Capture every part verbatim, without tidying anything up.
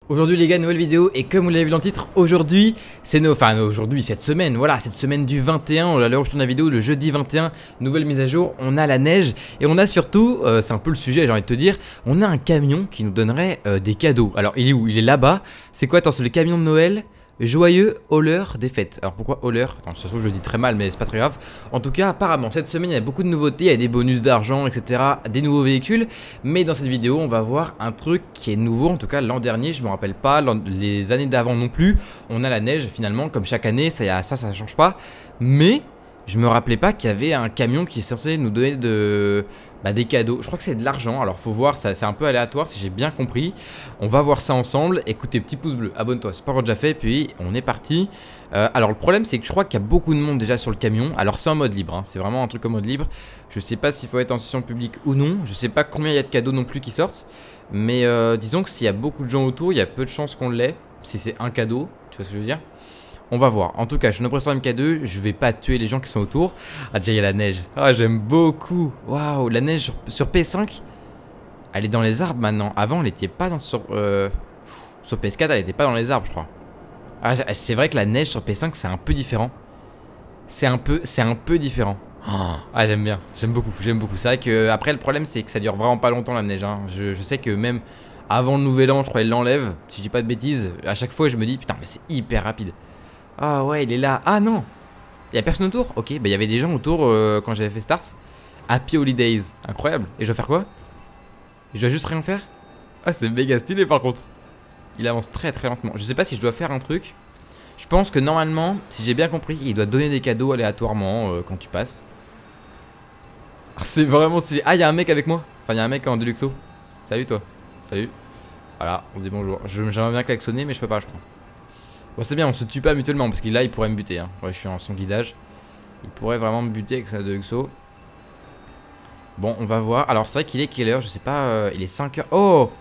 Aujourd'hui les gars, nouvelle vidéo et comme vous l'avez vu dans le titre, aujourd'hui c'est nos... Enfin aujourd'hui, cette semaine, voilà, cette semaine du vingt et un, à l'heure où je tourne la vidéo, le jeudi vingt et un, nouvelle mise à jour, on a la neige et on a surtout, euh, c'est un peu le sujet j'ai envie de te dire, on a un camion qui nous donnerait euh, des cadeaux. Alors il est où? Il est là-bas, c'est quoi? Attends, c'est le camion de Noël. Joyeux Hauler des fêtes. Alors pourquoi Hauler? Attends, ça se trouve je le dis très mal mais c'est pas très grave. En tout cas apparemment cette semaine il y a beaucoup de nouveautés, il y a des bonus d'argent etc, des nouveaux véhicules. Mais dans cette vidéo on va voir un truc qui est nouveau. En tout cas l'an dernier je me rappelle pas, les années d'avant non plus. On a la neige finalement comme chaque année, ça ça, ça change pas. Mais je me rappelais pas qu'il y avait un camion qui est censé nous donner de... Bah, des cadeaux, je crois que c'est de l'argent, alors faut voir, c'est un peu aléatoire si j'ai bien compris. On va voir ça ensemble, écoutez, petit pouce bleu, abonne-toi, c'est pas encore déjà fait, puis on est parti. euh, Alors le problème c'est que je crois qu'il y a beaucoup de monde déjà sur le camion, alors c'est en mode libre, hein. C'est vraiment un truc en mode libre. Je sais pas s'il faut être en session publique ou non, je sais pas combien il y a de cadeaux non plus qui sortent. Mais euh, disons que s'il y a beaucoup de gens autour, il y a peu de chances qu'on l'ait, si c'est un cadeau, tu vois ce que je veux dire. On va voir. En tout cas, je suis un M K deux. Je vais pas tuer les gens qui sont autour. Ah, déjà, il y a la neige. Ah, j'aime beaucoup. Waouh, la neige sur, sur P S cinq. Elle est dans les arbres maintenant. Avant, elle était pas dans. Sur, euh, sur P S quatre, elle était pas dans les arbres, je crois. Ah, c'est vrai que la neige sur P S cinq, c'est un peu différent. C'est un peu, c'est un peu différent. Ah, j'aime bien. J'aime beaucoup. J'aime beaucoup. C'est vrai que après, le problème, c'est que ça dure vraiment pas longtemps la neige. Hein. Je, je sais que même avant le nouvel an, je crois, elle l'enlève. Si je dis pas de bêtises, à chaque fois, je me dis putain, mais c'est hyper rapide. Ah ouais, il est là. Ah non, il y a personne autour. Ok, bah il y avait des gens autour euh, quand j'avais fait Start. Happy Holidays, incroyable. Et je dois faire quoi? Je dois juste rien faire? Ah, c'est méga stylé par contre. Il avance très très lentement. Je sais pas si je dois faire un truc. Je pense que normalement, si j'ai bien compris, il doit donner des cadeaux aléatoirement euh, quand tu passes. Ah, c'est vraiment stylé. Ah, il y a un mec avec moi. Enfin, il y a un mec en Deluxo. Salut toi. Salut. Voilà, on dit bonjour. J'aimerais bien klaxonner, mais je peux pas, je crois. Bon, c'est bien, on se tue pas mutuellement parce que là il pourrait me buter. Hein. Ouais, je suis en son guidage. Il pourrait vraiment me buter avec sa Deluxo. Bon, on va voir. Alors, c'est vrai qu'il est quelle heure? Je sais pas. Euh, il est cinq heures. Oh!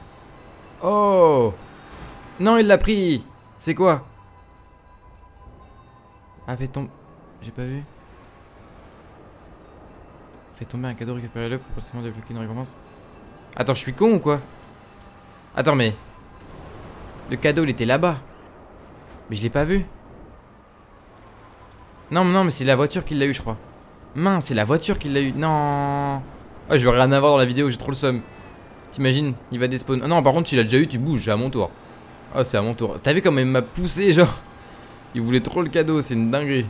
Oh! Non, il l'a pris! C'est quoi? Ah, fais tomber. J'ai pas vu. Fais tomber un cadeau, récupérez-le pour potentiellement débloquer une récompense. Attends, je suis con ou quoi? Attends, mais. Le cadeau il était là-bas. Mais je l'ai pas vu. Non, non, mais c'est la voiture qui l'a eu, je crois. Mince, c'est la voiture qui l'a eu. Non. Ah, je vais rien avoir dans la vidéo, j'ai trop le seum. T'imagines, il va despawn. Ah non, par contre, s'il a déjà eu, tu bouges, c'est à mon tour. Oh, c'est à mon tour. T'as vu comment il m'a poussé, genre? Il voulait trop le cadeau, c'est une dinguerie.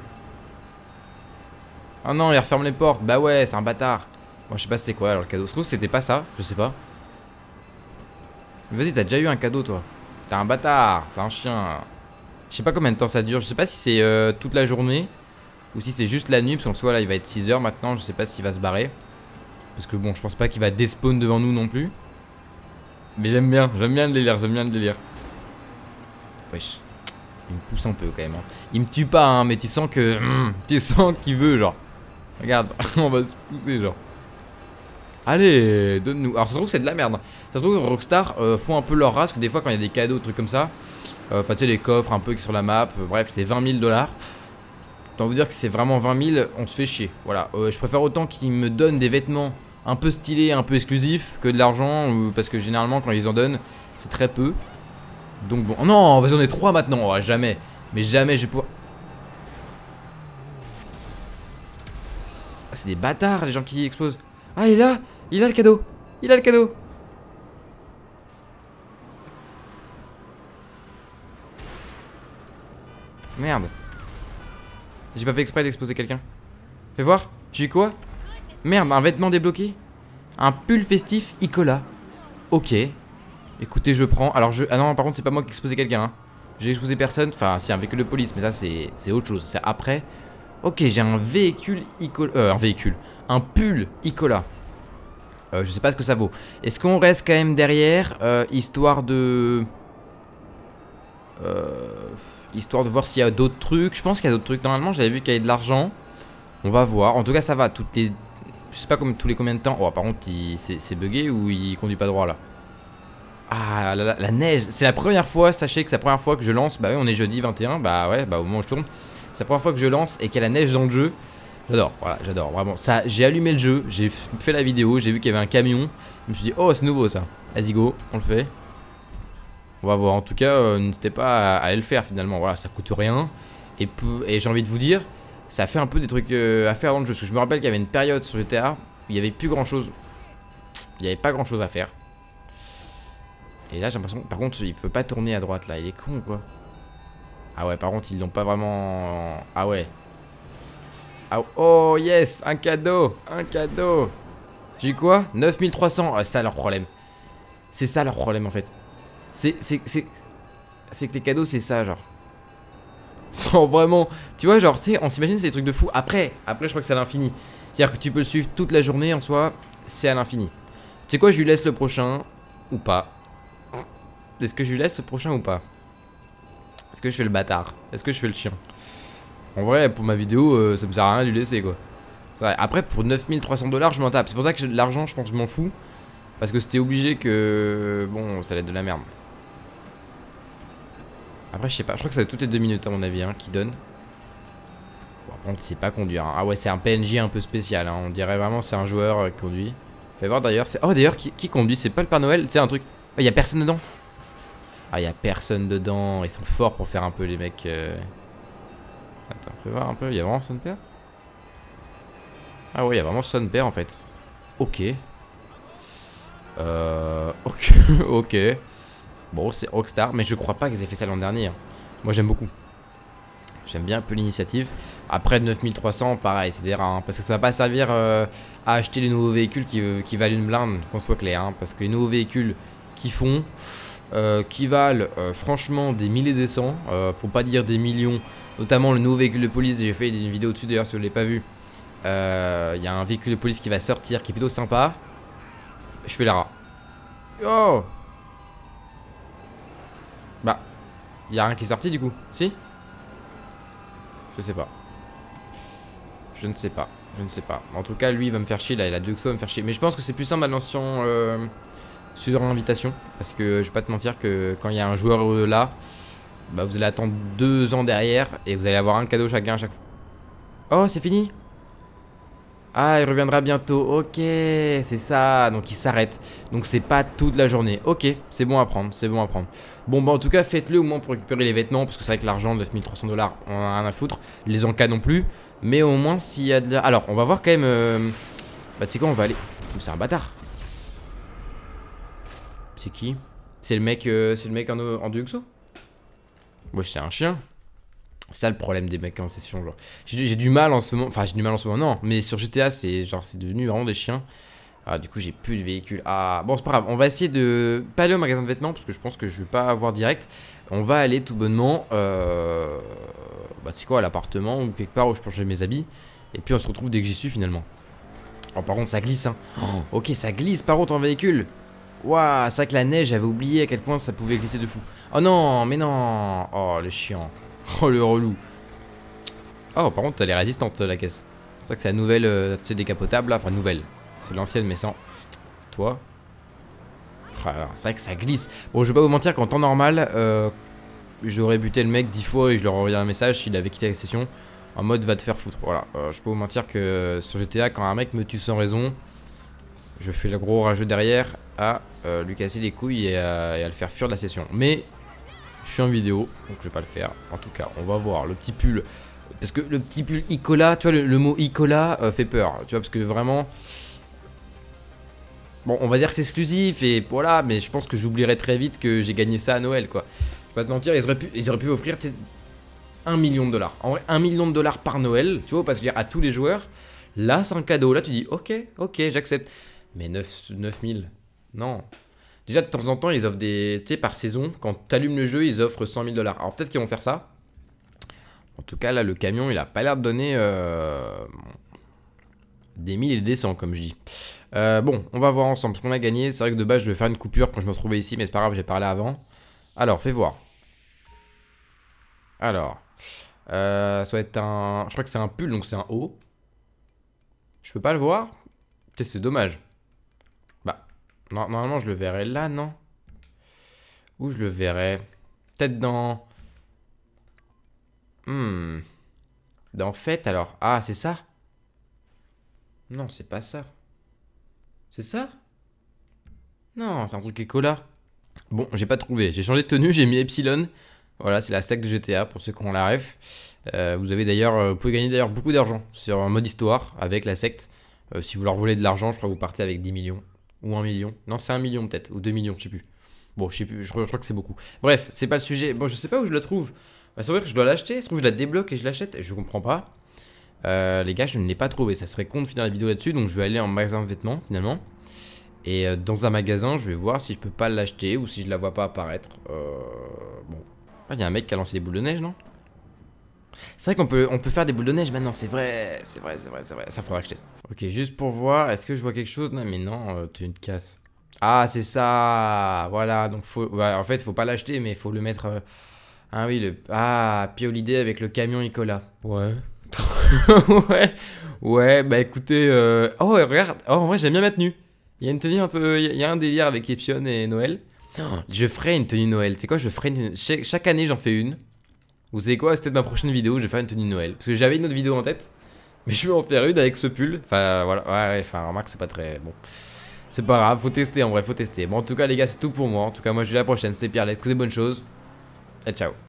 Ah non, il referme les portes. Bah ouais, c'est un bâtard. Moi, je sais pas c'était quoi alors le cadeau. Je trouve que c'était pas ça, je sais pas. Vas-y, t'as déjà eu un cadeau, toi. T'es un bâtard, c'est un chien. Je sais pas combien de temps ça dure, je sais pas si c'est euh, toute la journée ou si c'est juste la nuit, parce qu'en soit là il va être six heures maintenant, je sais pas s'il va se barrer. Parce que bon, je pense pas qu'il va despawn devant nous non plus. Mais j'aime bien, j'aime bien le délire, j'aime bien le délire. Wesh, il me pousse un peu quand même. Hein. Il me tue pas, hein, mais tu sens que... Hum, tu sens qu'il veut, genre. Regarde, on va se pousser, genre. Allez, donne-nous. Alors ça se trouve c'est de la merde. Ça se trouve Rockstar euh, font un peu leur race, que des fois quand il y a des cadeaux, trucs comme ça... Enfin, tu sais, les coffres un peu qui sont sur la map. Euh, bref, c'est vingt mille dollars. Autant vous dire que c'est vraiment vingt mille, on se fait chier. Voilà. Euh, je préfère autant qu'ils me donnent des vêtements un peu stylés, un peu exclusifs, que de l'argent. Euh, parce que généralement, quand ils en donnent, c'est très peu. Donc bon. Oh non, vas-y, on est trois maintenant. Oh, jamais. Mais jamais je vais pouvoir. Ah, c'est des bâtards, les gens qui explosent. Ah, il est là. Il a le cadeau. Il a le cadeau. Merde. J'ai pas fait exprès d'exploser quelqu'un. Fais voir. J'ai eu quoi? Merde, un vêtement débloqué. Un pull festif Icola. Ok. Écoutez, je prends. Alors je... Ah non, par contre, c'est pas moi qui ai explosé quelqu'un. Hein. J'ai explosé personne. Enfin, c'est un véhicule de police, mais ça, c'est autre chose. C'est après. Ok, j'ai un véhicule Icola. Euh, un véhicule. Un pull Icola. Euh, je sais pas ce que ça vaut. Est-ce qu'on reste quand même derrière euh, histoire de... Euh... Histoire de voir s'il y a d'autres trucs. Je pense qu'il y a d'autres trucs. Normalement, j'avais vu qu'il y avait de l'argent. On va voir. En tout cas, ça va. Toutes les... Je sais pas comme tous les combien de temps. Oh, par contre, c'est bugué ou il conduit pas droit là? Ah, la, la, la neige. C'est la première fois. Sachez que c'est la première fois que je lance. Bah oui, on est jeudi vingt et un. Bah ouais, bah au moment où je tourne. C'est la première fois que je lance et qu'il y a la neige dans le jeu. J'adore. Voilà, j'adore. Vraiment. Ça, j'ai allumé le jeu. J'ai fait la vidéo. J'ai vu qu'il y avait un camion. Je me suis dit, oh, c'est nouveau ça. Vas-y, go. On le fait. On va voir. En tout cas, euh, n'hésitez pas à, à aller le faire finalement. Voilà, ça coûte rien. Et, et j'ai envie de vous dire, ça fait un peu des trucs euh, à faire dans le jeu. Parce que je me rappelle qu'il y avait une période sur G T A où il n'y avait plus grand chose. Il n'y avait pas grand chose à faire. Et là, j'ai l'impression. Par contre, il peut pas tourner à droite là. Il est con ou quoi? Ah ouais, par contre, ils l'ont pas vraiment. Ah ouais. Ah, oh yes, un cadeau, un cadeau. J'ai quoi? neuf mille trois cents. Ah, c'est ça leur problème. C'est ça leur problème en fait. C'est c'est c'est c'est que les cadeaux c'est ça genre. Sans vraiment, tu vois genre tu sais on s'imagine c'est des trucs de fou. Après, après je crois que c'est à l'infini. C'est-à-dire que tu peux le suivre toute la journée en soi, c'est à l'infini. Tu sais quoi, je lui laisse le prochain ou pas? Est-ce que je lui laisse le prochain ou pas? Est-ce que je fais le bâtard? Est-ce que je fais le chien? En vrai, pour ma vidéo, euh, ça me sert à rien de lui laisser quoi. Vrai. Après, pour neuf mille trois cents dollars, je m'en tape. C'est pour ça que l'argent, je pense que je m'en fous. Parce que c'était obligé que. Bon, ça allait être de la merde. Après, je sais pas. Je crois que ça va toutes les deux minutes, à mon avis, hein, qui donne. Bon, par contre, il sait pas conduire. Hein. Ah ouais, c'est un P N J un peu spécial. Hein. On dirait vraiment c'est un joueur euh, qui conduit. Fais voir d'ailleurs. Oh, d'ailleurs, qui, qui conduit? C'est pas le Père Noël? Tu sais, un truc. Il oh, y a personne dedans. Ah, il y a personne dedans. Ils sont forts pour faire un peu les mecs. Euh... Attends, fais voir un peu. Il y a vraiment son père? Ah ouais, il y a vraiment son père en fait. Ok. Euh... Ok. Ok. Bon, c'est Rockstar, mais je crois pas qu'ils aient fait ça l'an dernier. Moi, j'aime beaucoup. J'aime bien un peu l'initiative. Après, neuf mille trois cents, pareil, c'est des rats. Hein, parce que ça va pas servir euh, à acheter les nouveaux véhicules qui, qui valent une blinde, qu'on soit clair. Hein, parce que les nouveaux véhicules qui font, euh, qui valent euh, franchement des milliers des cents, euh, pour pas dire des millions. Notamment le nouveau véhicule de police. J'ai fait une vidéo dessus d'ailleurs, si vous ne l'avez pas vu. Il euh, y a un véhicule de police qui va sortir, qui est plutôt sympa. Je fais la rat. Oh! Bah, il y a rien qui est sorti du coup. Si? Je sais pas. Je ne sais pas. Je ne sais pas. En tout cas, lui, il va me faire chier. Là, il a deux exos, va me faire chier. Mais je pense que c'est plus simple maintenant si on euh, sur invitation. Parce que je vais pas te mentir que quand il y a un joueur là, bah vous allez attendre deux ans derrière et vous allez avoir un cadeau chacun à chaque fois. Oh, c'est fini? Ah, il reviendra bientôt. Ok, c'est ça. Donc il s'arrête. Donc c'est pas toute la journée. Ok, c'est bon à prendre. C'est bon à prendre. Bon, bah en tout cas, faites-le au moins pour récupérer les vêtements. Parce que c'est vrai que l'argent, neuf mille trois cents dollars, on en a rien à foutre. Les encas non plus. Mais au moins, s'il y a de la. Alors, on va voir quand même. Euh... Bah, tu sais quoi, on va aller. C'est un bâtard. C'est qui? C'est le mec euh... c'est le mec en, en Deluxo? Moi, c'est un chien. C'est ça le problème des mecs en session, genre. J'ai du mal en ce moment, enfin j'ai du mal en ce moment, non. Mais sur G T A, c'est genre, c'est devenu vraiment des chiens. Ah, du coup, j'ai plus de véhicule. Ah, bon, c'est pas grave. On va essayer de pas aller au magasin de vêtements parce que je pense que je vais pas avoir direct. On va aller tout bonnement, euh... bah, tu sais quoi, à l'appartement ou quelque part où je peux changer mes habits. Et puis on se retrouve dès que j'y suis finalement. Oh, par contre, ça glisse, hein. Oh, ok, ça glisse par contre en véhicule. Waouh, c'est vrai que la neige, j'avais oublié à quel point ça pouvait glisser de fou. Oh non, mais non. Oh, le chiant. Oh le relou. Oh par contre elle est résistante la caisse. C'est vrai que c'est la nouvelle, euh, tu sais, décapotable là. Enfin nouvelle. C'est l'ancienne mais sans. Toi. Oh, c'est vrai que ça glisse. Bon je vais pas vous mentir qu'en temps normal euh, j'aurais buté le mec dix fois et je leur aurais envoyé un message s'il avait quitté la session. En mode va te faire foutre. Voilà. Euh, je peux vous mentir que sur G T A quand un mec me tue sans raison, je fais le gros rageux derrière à euh, lui casser les couilles et à, et à le faire fuir de la session. Mais je suis en vidéo, donc je vais pas le faire. En tout cas, on va voir le petit pull. Parce que le petit pull Icola, tu vois, le, le mot Icola euh, fait peur. Tu vois, parce que vraiment... Bon, on va dire que c'est exclusif et voilà, mais je pense que j'oublierai très vite que j'ai gagné ça à Noël, quoi. Je vais pas te mentir, ils auraient pu, ils auraient pu offrir un million de dollars. En vrai, un million de dollars par Noël, tu vois, parce que dire à tous les joueurs, là, c'est un cadeau. Là, tu dis, ok, ok, j'accepte. Mais neuf mille, non. Déjà, de temps en temps, ils offrent des... Tu sais, par saison, quand tu allumes le jeu, ils offrent cent mille dollars. Alors, peut-être qu'ils vont faire ça. En tout cas, là, le camion, il a pas l'air de donner euh... des mille et des cents, comme je dis. Euh, bon, on va voir ensemble ce qu'on a gagné. C'est vrai que de base, je vais faire une coupure quand je me retrouvais ici, mais c'est pas grave, j'ai parlé avant. Alors, fais voir. Alors, euh, ça va être un... Je crois que c'est un pull, donc c'est un haut. Je peux pas le voir. Peut-être c'est dommage. Bah, non, normalement, je le verrai là, non? Où je le verrai? Peut-être dans... Hmm. Dans fait, alors... Ah, c'est ça? Non, c'est pas ça. C'est ça? Non, c'est un truc Ecola. Bon, j'ai pas trouvé. J'ai changé de tenue, j'ai mis Epsilon. Voilà, c'est la stack de G T A pour ceux qui ont la ref. Euh, vous avez d'ailleurs, euh, vous pouvez gagner d'ailleurs beaucoup d'argent sur un mode histoire avec la secte. Euh, si vous leur volez de l'argent, je crois que vous partez avec dix millions ou un million. Non, c'est un million peut-être ou deux millions, je sais plus. Bon, je sais plus, je, je crois que c'est beaucoup. Bref, c'est pas le sujet. Bon, je sais pas où je la trouve. Bah, c'est vrai que je dois l'acheter. Ça se trouve, je la débloque et je l'achète. Je comprends pas. Euh, les gars, je ne l'ai pas trouvé. Ça serait con de finir la vidéo là-dessus. Donc, je vais aller en magasin de vêtements finalement. Et euh, dans un magasin, je vais voir si je peux pas l'acheter ou si je la vois pas apparaître. Euh, bon. Il ah, y a un mec qui a lancé des boules de neige, non? C'est vrai qu'on peut, on peut faire des boules de neige maintenant, c'est vrai, c'est vrai, c'est vrai, c'est vrai. Ça faudra que je teste. Ok, juste pour voir, est-ce que je vois quelque chose? Non, mais non, euh, tu te casses. Ah, c'est ça. Voilà, donc faut. Ouais, en fait, faut pas l'acheter, mais faut le mettre. euh, Ah oui, le. Ah, Piolidé avec le camion Icola. Ouais. Ouais. Ouais, bah écoutez. euh, Oh, regarde. Oh, en vrai, j'aime bien ma tenue. Il y a une tenue un peu. Il y a un délire avec Epion et Noël. Oh, je ferai une tenue Noël. Tu sais quoi, je ferai une. Cha- Chaque année, j'en fais une. Vous savez quoi, c'était ma prochaine vidéo, je vais faire une tenue de Noël. Parce que j'avais une autre vidéo en tête, mais je vais en faire une avec ce pull. Enfin, voilà, ouais, ouais, enfin, remarque, c'est pas très bon. C'est pas grave, faut tester en vrai, faut tester. Bon, en tout cas, les gars, c'est tout pour moi. En tout cas, moi, je vous dis à la prochaine. C'était Pierre, let's bonne chose. Et ciao.